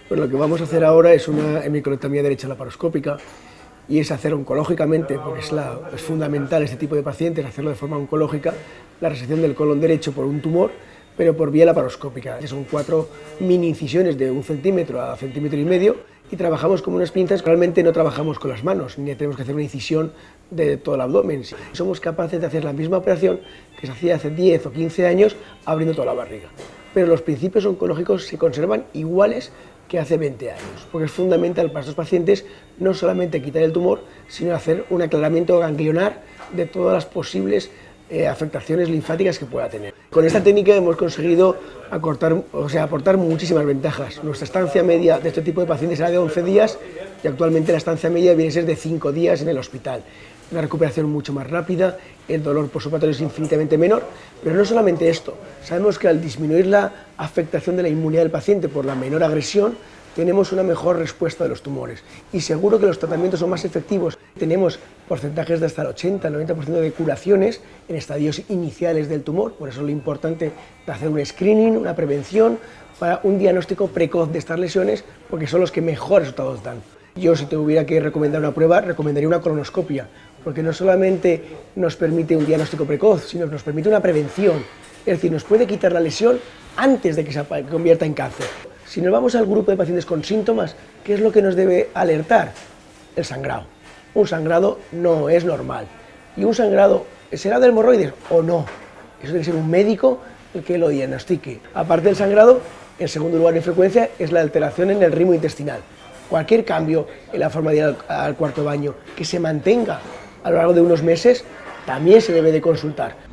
Pues lo que vamos a hacer ahora es una hemicolectomía derecha laparoscópica y es hacer oncológicamente, porque es fundamental este tipo de pacientes, hacerlo de forma oncológica, la resección del colon derecho por un tumor, pero por vía laparoscópica. Son 4 mini incisiones de 1 centímetro a 1,5 centímetros y trabajamos con unas pinzas. Realmente no trabajamos con las manos, ni tenemos que hacer una incisión de todo el abdomen. Somos capaces de hacer la misma operación que se hacía hace 10 o 15 años abriendo toda la barriga. Pero los principios oncológicos se conservan iguales que hace 20 años, porque es fundamental para estos pacientes no solamente quitar el tumor, sino hacer un aclaramiento ganglionar de todas las posibles afectaciones linfáticas que pueda tener. Con esta técnica hemos conseguido aportar muchísimas ventajas. Nuestra estancia media de este tipo de pacientes era de 11 días y actualmente la estancia media viene a ser de 5 días en el hospital. Una recuperación mucho más rápida, el dolor postoperatorio es infinitamente menor, pero no solamente esto, sabemos que al disminuir la afectación de la inmunidad del paciente por la menor agresión, tenemos una mejor respuesta de los tumores y seguro que los tratamientos son más efectivos. Tenemos porcentajes de hasta el 80-90% de curaciones en estadios iniciales del tumor, por eso es lo importante de hacer un screening, una prevención, para un diagnóstico precoz de estas lesiones, porque son los que mejor resultados dan. Yo, si tuviera que recomendar una prueba, recomendaría una colonoscopia, porque no solamente nos permite un diagnóstico precoz, sino que nos permite una prevención, es decir, nos puede quitar la lesión antes de que se convierta en cáncer. Si nos vamos al grupo de pacientes con síntomas, ¿qué es lo que nos debe alertar? El sangrado. Un sangrado no es normal. ¿Y un sangrado será de hemorroides o no? Eso tiene que ser un médico el que lo diagnostique. Aparte del sangrado, en segundo lugar en frecuencia es la alteración en el ritmo intestinal. Cualquier cambio en la forma de ir al cuarto baño que se mantenga a lo largo de unos meses también se debe de consultar.